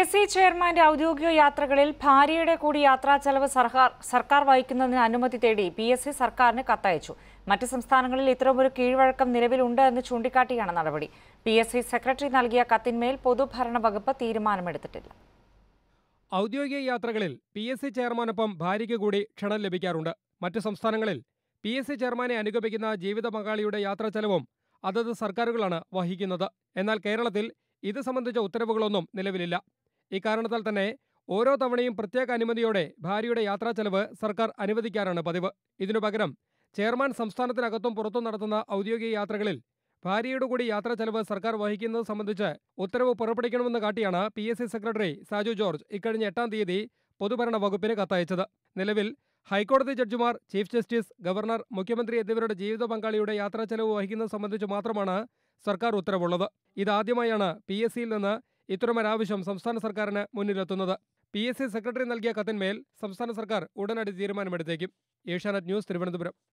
PSC ചെയർമാന്റെ ഔദ്യോഗിക യാത്രകളിൽ ഭാര്യയുടെ കൂടി യാത്രാ ചെലവ് സർക്കാർ വഹിക്കുന്നതിന് അനുമതി തേടി PSC സർക്കാരിന് കത്തയച്ചു. മറ്റ് സംസ്ഥാനങ്ങളിൽ ഇത്തരമൊരു കീഴ്വഴക്കം നിലവിലുണ്ട് എന്ന് ചൂണ്ടിക്കാട്ടിയാണ് നടപടി. PSC സെക്രട്ടറി നൽകിയ കത്തിന്മേൽ പൊതുഭരണ വകുപ്പ് തീരുമാനമെടുത്തിട്ടില്ല. ഔദ്യോഗിക യാത്രകളിൽ PSC ചെയർമാനൊപ്പം ഭാര്യയ്ക്ക് കൂടി ക്ഷണം ലഭിക്കാറുണ്ട്. മറ്റ് സംസ്ഥാനങ്ങളിൽ PSC ചെയർമാനെ അനുഗമിക്കുന്ന ജീവിത പങ്കാളിയുടെ യാത്രാ ചെലവും അതത് സർക്കാരുകളാണ് വഹിക്കുന്നത്. എന്നാൽ കേരളത്തിൽ ഇത് സംബന്ധിച്ച ഉത്തരവുകളൊന്നും നിലവിലില്ല. ഇക്കാരണത്താൽ തന്നെ ഓരോ തവണയും പ്രത്യേക അനുമതിയോടെ ഭാര്യയുടെ യാത്രാ ചെലവ് സർക്കാർ അനുവദിക്കാറാണ് പതിവ്. ഇതിനു പകരം ചെയർമാൻ സംസ്ഥാനത്തിനകത്തും പുറത്തും നടത്തുന്ന ഔദ്യോഗിക യാത്രകളിൽ ഭാര്യയുടെ കൂടി യാത്രാ ചെലവ് സർക്കാർ വഹിക്കുന്നത് സംബന്ധിച്ച് ഉത്തരവ് പുറപ്പെടുവിക്കണമെന്ന് കാട്ടിയാണ് PSC സെക്രട്ടറി സാജു ജോർജ് ഇക്കഴിഞ്ഞ 8-ാം തീയതി പൊതുഭരണ വകുപ്പിന് കത്തയച്ചത്. നിലവിൽ ഹൈക്കോടതി ജഡ്ജിമാർ, ചീഫ് ജസ്റ്റിസ്, ഗവർണർ, മുഖ്യമന്ത്രി എന്നിവരുടെ ജീവിത പങ്കാളിയുടെ യാത്രാ ചെലവ് വഹിക്കുന്നത് സംബന്ധിച്ച് മാത്രമാണ് സർക്കാർ ഉത്തരവുള്ളത്. ഇതാദ്യമായാണ് PSCയിൽ നിന്ന് ഇത്തരമൊരാവശ്യം സംസ്ഥാന സർക്കാരിന് മുന്നിലെത്തുന്നത്. PSC സെക്രട്ടറി നൽകിയ കത്തിന്മേൽ സംസ്ഥാന സർക്കാർ ഉടനടി തീരുമാനമെടുത്തേക്കും. ഏഷ്യാനെറ്റ് ന്യൂസ്, തിരുവനന്തപുരം.